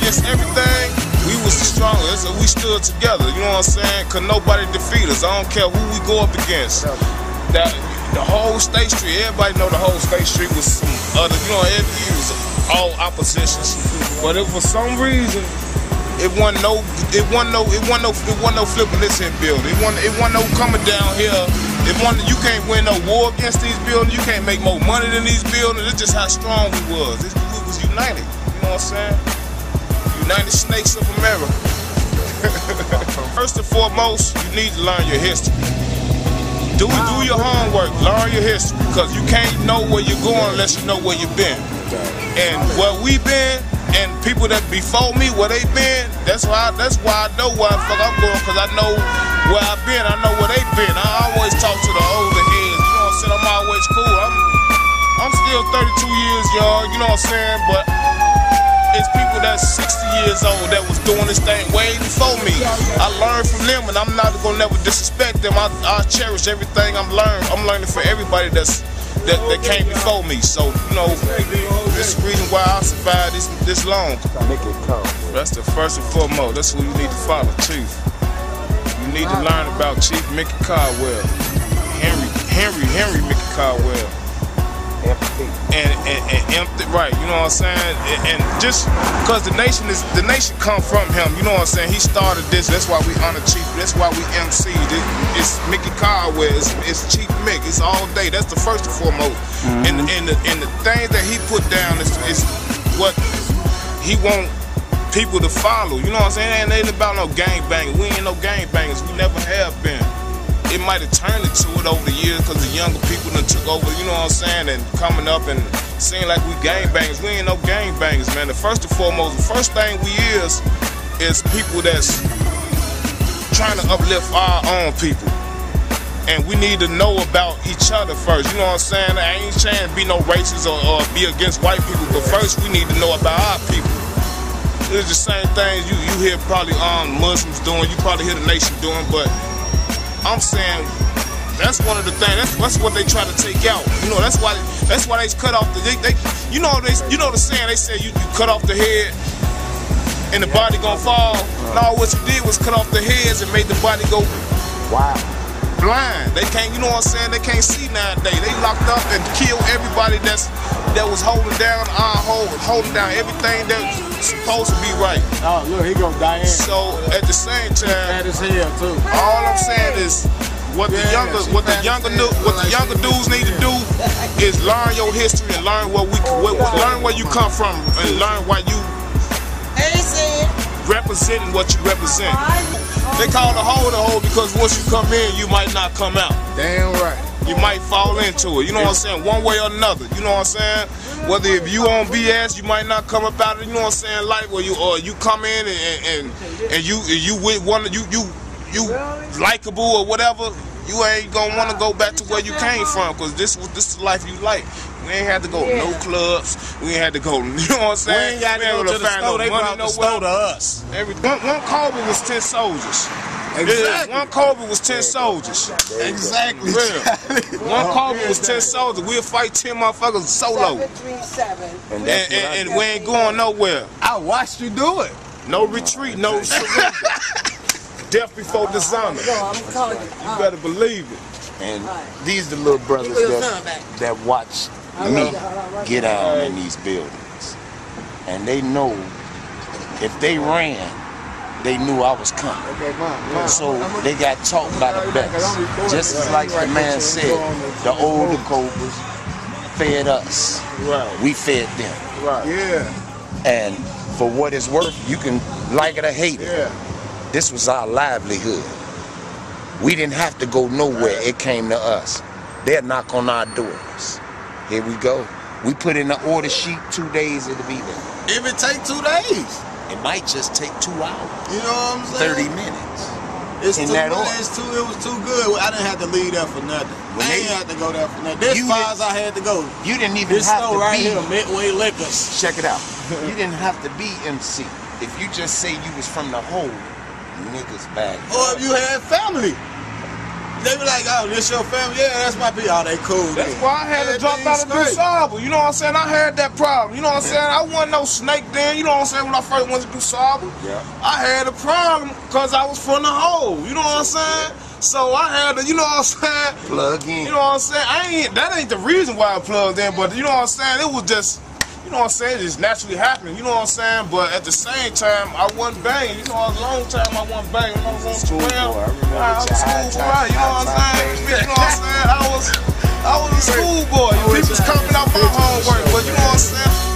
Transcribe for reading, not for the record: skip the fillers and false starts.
against everything, we was the strongest, and we stood together. You know what I'm saying? Cause nobody defeat us. I don't care who we go up against. That the whole State Street, everybody know the whole State Street was some other. You know, it was all oppositions. But if for some reason it wasn't no flipping this here building. It wasn't no coming down here. You can't win no war against these buildings. You can't make more money than these buildings. It's just how strong we was. We was united. You know what I'm saying? United Snakes of America. First and foremost, you need to learn your history. Do your homework, learn your history, because you can't know where you're going unless you know where you've been. And where we've been, and people that before me, where they been, that's why I know where the fuck I'm going, because I know where I've been, I know where they've been. I always talk to the older heads, you know what I'm saying? I'm always cool. I'm still 32 years young, you know what I'm saying? But it's people that's 60 years old that was doing this thing way before me. I learned from them, and I'm not gonna never disrespect them. I cherish everything I'm learning. I'm learning for everybody that came before me. So, you know, this is the reason why I survived this long. That's the first and foremost. That's who you need to follow, Chief. You need to learn about Chief Mickey Caldwell, Henry Mickey Caldwell. And right, you know what I'm saying? And just because the nation come from him, you know what I'm saying? He started this, that's why we honor Chief, that's why we MC. It's Mickey Caldwell, it's Chief Mick, it's all day, that's the first and foremost. And the things that he put down is what he want people to follow, you know what I'm saying? It ain't about no gangbanging, we ain't no gangbangers, we never have been. It might have turned into it over the years because the younger people done took over, you know what I'm saying, and coming up and seeing like we gangbangers. We ain't no gangbangers, man. The first and foremost, the first thing we is people that's trying to uplift our own people. And we need to know about each other first, you know what I'm saying? I ain't trying to be no racist or be against white people, but first we need to know about our people. It's the same things you hear probably Muslims doing, you probably hear the nation doing, but I'm saying that's one of the things. That's what they try to take out. You know, that's why they cut off the. You know the saying. They say you cut off the head and the body gonna fall. No, what you did was cut off the heads and made the body go blind. They can't. You know what I'm saying? They can't see nowadays. They locked up and killed everybody that was holding down everything that's supposed to be right. Oh, look, he gonna die in. So at the same time, that is hell too. All I'm saying is what the younger dudes need to do is learn your history and learn learn where you come from and learn why you representing what you represent. They call the hole because once you come in, you might not come out. Damn right. You might fall into it. You know what I'm saying? One way or another. You know what I'm saying? Whether if you on BS, you might not come up out of it. You know what I'm saying? Like where you come in and you with one you likable or whatever. You ain't gonna want to go back to where you came from, because this is the life you like. We ain't had to go to no clubs. We ain't had to go. You know what I'm saying? We ain't got to go to the store. They brought the store to us. One Cobra was 10 soldiers. Exactly. One Cobra was 10 soldiers. Exactly. One Cobra was 10 soldiers. We'll fight 10 motherfuckers solo. 737. And we ain't going nowhere. I watched you do it. No retreat, no surrender. Death before dishonor. You better believe it. And these the little brothers that watch me get out in these buildings. And they know if they ran, they knew I was coming. So they got taught by the best. Just as like the man said, the older Cobras fed us. Right. We fed them. Right. Yeah. And for what it's worth, you can like it or hate it. Yeah. This was our livelihood. We didn't have to go nowhere. It came to us. They'll knock on our doors. Here we go. We put in the order sheet, 2 days it'll be there. If it take 2 days. It might just take 2 hours. You know what I'm saying? 30 minutes. It was too good. I didn't have to leave there for nothing. I ain't had to go there for nothing. This far as I had to go. You didn't even this have to right be. Here, Midway Liquors. Check it out. You didn't have to be MC. If you just say you was from the hole, niggas back. Or if you had family. They be like, oh, this your family? Yeah, that's my people. Oh, they cool. That's why I had to drop out of DuSable. You know what I'm saying? I had that problem. You know what I'm saying? I wasn't no snake then. You know what I'm saying? When I first went to DuSable, I had a problem because I was from the hole. You know what I'm saying? So I had to, you know what I'm saying? Plug in. You know what I'm saying? That ain't the reason why I plugged in, but you know what I'm saying? It was just, you know what I'm saying? It just naturally happened. You know what I'm saying? But at the same time, I wasn't banging. You know, a long time I wasn't banging. I was on school. I was a school boy. You know what I'm saying? You know what I'm saying? I was a schoolboy. People was coming out my homework, but you know what I'm saying?